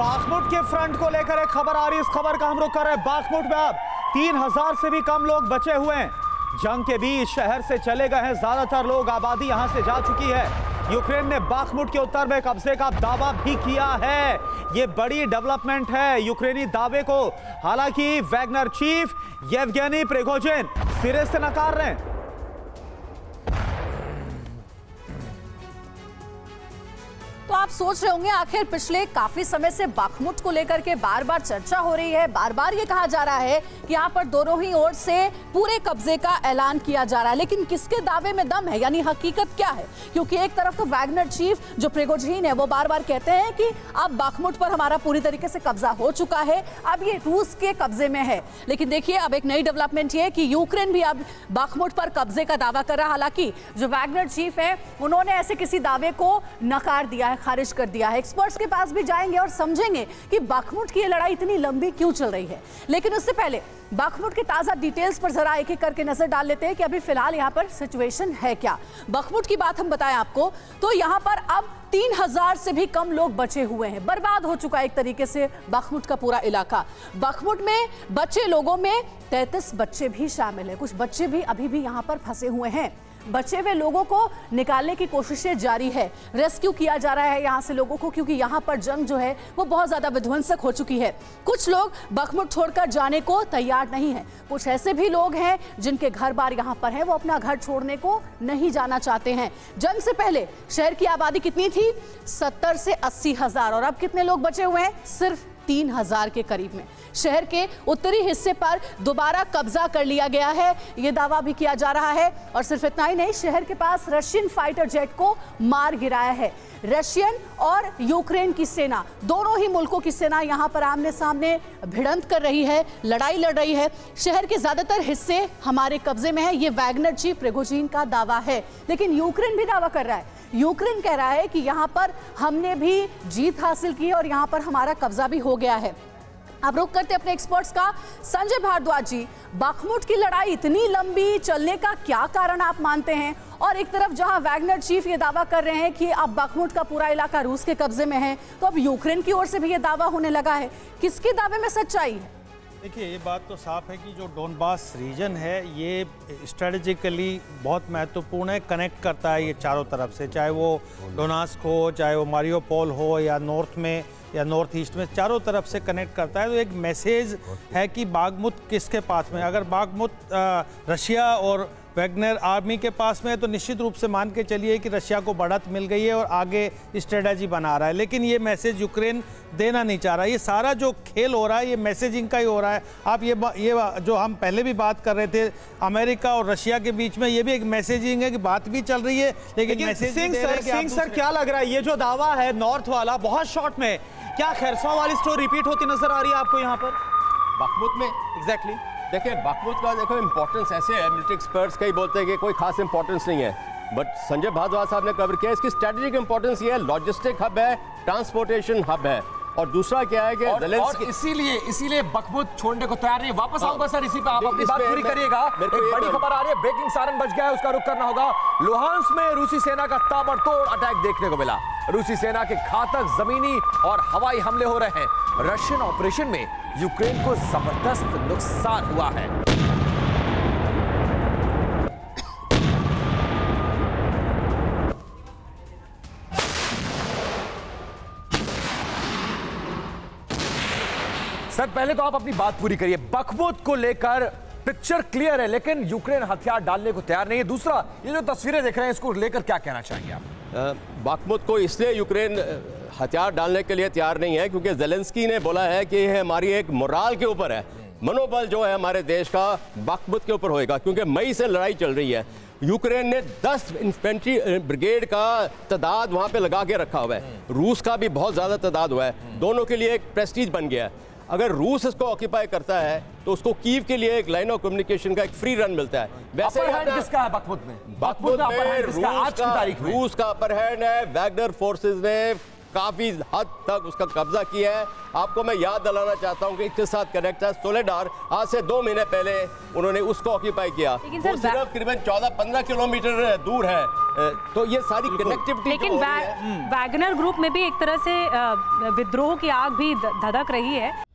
Bakhmut के front को लेकर एक खबर आ रही है। इस खबर का हम रुख कर रहे हैं। बाखमुट में अब 3000 से भी कम लोग बचे हुए हैं। जंग के बीच शहर से चले गए हैं ज्यादातर लोग, आबादी यहां से जा चुकी है। यूक्रेन ने बाखमुट के उत्तर में कब्जे का दावा भी किया है। यह बड़ी डेवलपमेंट है यूक्रेनी दावे को। हालांकि वैगनर चीफ येवगेनी प्रिगोजिन सिरे से नकार रहे हैं। तो आप सोच रहे होंगे आखिर पिछले काफी समय से बाखमुट को लेकर के बार बार चर्चा हो रही है, बार बार ये कहा जा रहा है कि यहाँ पर दोनों ही ओर से पूरे कब्जे का ऐलान किया जा रहा है, लेकिन किसके दावे में दम है, यानी हकीकत क्या है? क्योंकि एक तरफ तो वैगनर चीफ जो प्रिगोजिन है वो बार बार कहते हैं कि अब बाखमुट पर हमारा पूरी तरीके से कब्जा हो चुका है, अब ये रूस के कब्जे में है। लेकिन देखिए अब एक नई डेवलपमेंट ये है कि यूक्रेन भी अब बाखमुट पर कब्जे का दावा कर रहा है। हालांकि जो वैगनर चीफ है उन्होंने ऐसे किसी दावे को नकार दिया है, खारिज कर दिया है। एक्सपर्ट्स के पास भी जाएंगे और समझेंगे कि बाखमुट की ये लड़ाई इतनी लंबी क्यों चल रही है। लेकिन उससे पहले बाखमुट के ताजा डिटेल्स पर जरा एक एक करके नजर डाल लेते हैं कि अभी फिलहाल यहाँ पर सिचुएशन है क्या। बाखमुट की बात हम बताएं आपको तो यहाँ पर अब 3000 से भी कम लोग बचे हुए हैं। बर्बाद हो चुका है एक तरीके से बाखमुट का पूरा इलाका। बाखमुट में बचे लोगों में 33 बच्चे भी शामिल हैं। कुछ बच्चे भी अभी भी यहाँ पर फंसे हुए हैं। बचे हुए लोगों को निकालने की कोशिशें जारी है। रेस्क्यू किया जा रहा है यहाँ से लोगों को, क्योंकि यहाँ पर जंग जो है वो बहुत ज्यादा विध्वंसक हो चुकी है। कुछ लोग बाखमुट छोड़कर जाने को तैयार नहीं है। कुछ ऐसे भी लोग हैं जिनके घर बार यहाँ पर है, वो अपना घर छोड़ने को नहीं जाना चाहते हैं। जंग से पहले शहर की आबादी कितनी थी? 70 से 80 हजार, और अब कितने लोग बचे हुए हैं? सिर्फ 3000 के करीब में। शहर के उत्तरी हिस्से पर दोबारा कब्जा कर लिया गया है, यह दावा भी किया जा रहा है। और सिर्फ इतना ही नहीं, शहर के पास रशियन फाइटर जेट को मार गिराया है। रशियन और यूक्रेन की सेना, दोनों ही मुल्कों की सेना यहां पर आमने सामने भिड़ंत कर रही है, लड़ाई लड़ रही है। शहर के ज्यादातर हिस्से हमारे कब्जे में है, यह वैगनर चीफ प्रिगोजिन का दावा है। लेकिन यूक्रेन भी दावा कर रहा है। यूक्रेन कह रहा है कि यहां पर हमने भी जीत हासिल की और यहां पर हमारा कब्जा भी हो गया है। अब रुक करते अपने एक्सपर्ट्स का। संजय भारद्वाज जी, बाखमुट की लड़ाई इतनी लंबी चलने का क्या कारण आप मानते हैं? और एक तरफ जहां वैगनर चीफ ये दावा कर रहे हैं कि अब बाखमुट का पूरा इलाका रूस के कब्जे में है, तो अब यूक्रेन की ओर से भी ये दावा होने लगा है। किसके दावे में सच्चाई है? देखिए, ये बात तो साफ है कि जो डोनबास रीजन है ये स्ट्रेटेजिकली बहुत महत्वपूर्ण है, कनेक्ट करता है ये चारों तरफ से, चाहे वो डोनास्क हो, चाहे वो मारियोपोल हो, या नॉर्थ में या नॉर्थ ईस्ट में, चारों तरफ से कनेक्ट करता है। तो एक मैसेज है कि बाखमुट किसके पास में। अगर बाखमुट रशिया और वैगनर आर्मी के पास में है तो निश्चित रूप से मान के चलिए कि रशिया को बढ़त मिल गई है और आगे स्ट्रेटजी बना रहा है। लेकिन ये मैसेज यूक्रेन देना नहीं चाह रहा। ये सारा जो खेल हो रहा है ये मैसेजिंग का ही हो रहा है। आप ये जो हम पहले भी बात कर रहे थे अमेरिका और रशिया के बीच में, ये भी एक मैसेजिंग है कि बात भी चल रही है, लेकिन मैसेज सिंह सर क्या लग रहा है ये जो दावा है नॉर्थ वाला, बहुत शॉर्ट में, क्या खैरसवां वाली स्टोरी रिपीट होती नजर आ रही है आपको यहाँ पर बाखमुट में? एग्जैक्टली देखिए, बाखमुट का देखो इंपॉर्टेंस ऐसे है, मिलिट्री एक्सपर्ट्स कई बोलते हैं कि कोई खास इंपॉर्टेंस नहीं है, बट संजय भारद्वाज साहब ने कवर किया इसकी स्ट्रेटेजिक इंपॉर्टेंस ये है, लॉजिस्टिक हब है, ट्रांसपोर्टेशन हब है। और दूसरा क्या है कि और इसीलिए बाखमुट छोड़ने को तैयार नहीं। वापस आऊंगा सर इसी पे, आप अपनी बात पूरी करिएगा। एक बड़ी खबर आ रही है, ब्रेकिंग सायरन बज गया है, उसका रुख करना होगा। लुहांस्क में रूसी सेना का ताबड़तोड़ अटैक देखने को मिला। रूसी सेना के घातक जमीनी और हवाई हमले हो रहे हैं। रशियन ऑपरेशन में यूक्रेन को जबरदस्त नुकसान हुआ है। सर पहले तो आप अपनी बात पूरी करिए। बाखमुट को लेकर पिक्चर क्लियर है, लेकिन यूक्रेन हथियार डालने को तैयार नहीं है। दूसरा, ये जो तस्वीरें देख रहे हैं इसको लेकर क्या कहना चाहेंगे आप? बाखमुट को इसलिए यूक्रेन हथियार डालने के लिए तैयार नहीं है क्योंकि ज़ेलेंस्की ने बोला है कि यह हमारी एक मोराल के ऊपर है, मनोबल जो है हमारे देश का बाखमुट के ऊपर होएगा, क्योंकि मई से लड़ाई चल रही है। यूक्रेन ने 10 इन्फेंट्री ब्रिगेड का तादाद वहाँ पे लगा के रखा हुआ है। रूस का भी बहुत ज़्यादा तादाद हुआ है। दोनों के लिए एक प्रेस्टीज बन गया है। अगर रूस इसको ऑक्यूपाई करता है तो उसको कीव के लिए एक लाइन ऑफ कम्युनिकेशन का एक फ्री रन मिलता है। वैसे किसका है बाखमुट में? बाखमुट में रूस का अपर हैंड है। वैगनर फोर्सेस ने काफी हद तक उसका कब्जा किया है। आपको मैं याद दिलाना चाहता हूं कि इसके साथ कनेक्ट है सोलेडार। आज से 2 महीने पहले उन्होंने उसको ऑक्यूपाई किया, वो सिर्फ करीबन 14-15 किलोमीटर दूर है। तो ये सारी कनेक्टिविटी, लेकिन वैगनर ग्रुप में भी एक तरह से विद्रोह की आग भी धधक रही है।